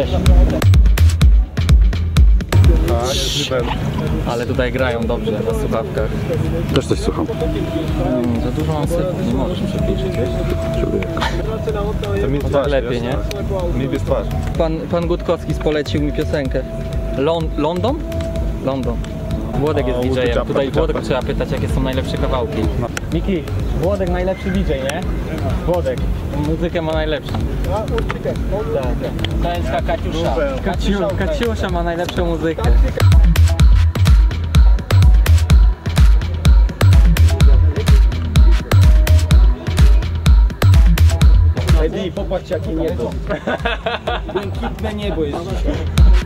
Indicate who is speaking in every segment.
Speaker 1: Cześć. Ale tutaj grają dobrze na słuchawkach.
Speaker 2: Też coś słucham.
Speaker 1: Za dużo mam setów, nie możesz przybliżyć, wiesz? To tak lepiej, nie?
Speaker 3: Mi bez twarzy.
Speaker 1: Pan Gutkowski polecił mi piosenkę. London? London. Włodek jest DJ-em. Tutaj Włodek trzeba pytać, jakie są najlepsze kawałki. Miki, Włodek najlepszy DJ, nie? Włodek. Muzykę ma najlepszą. Męska Kaciusza. Kaciusza ma najlepszą muzykę.
Speaker 4: Edi, popatrz jakie niebo. Błękitne niebo jest dzisiaj.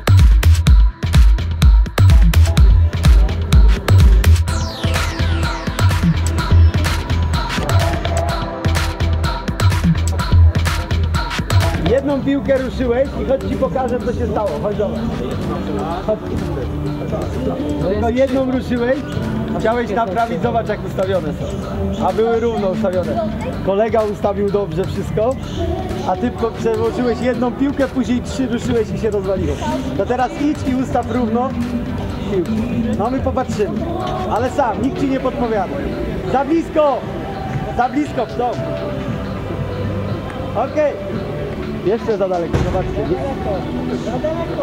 Speaker 4: Jedną piłkę ruszyłeś i chodź ci pokażę, co się stało. Chodź do nas. Chodź. Tylko jedną ruszyłeś, chciałeś naprawić, zobacz jak ustawione są. A były równo ustawione. Kolega ustawił dobrze wszystko, a ty przełożyłeś jedną piłkę, później 3 ruszyłeś i się rozwaliło. To teraz idź i ustaw równo piłkę. No my popatrzymy. Ale sam, nikt ci nie podpowiada. Za blisko! Za blisko w dom. Okej. Jeszcze za daleko, zobaczcie. Za daleko.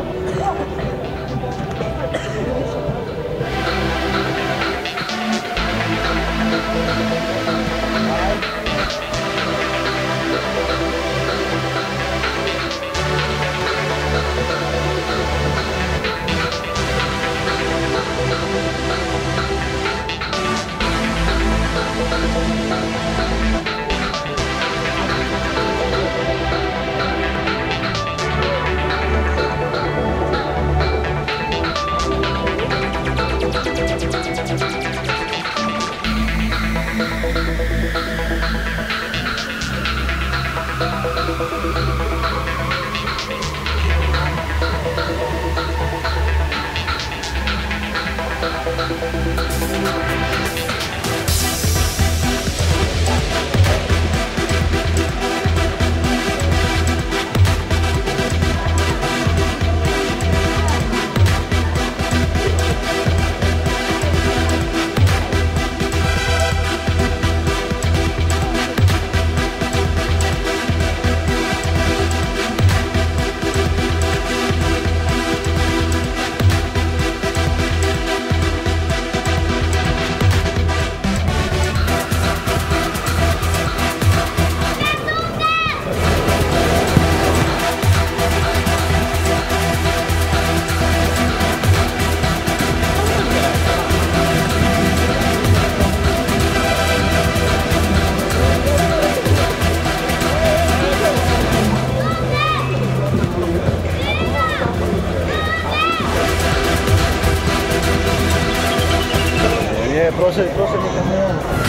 Speaker 4: Nie, proszę nie kamerować.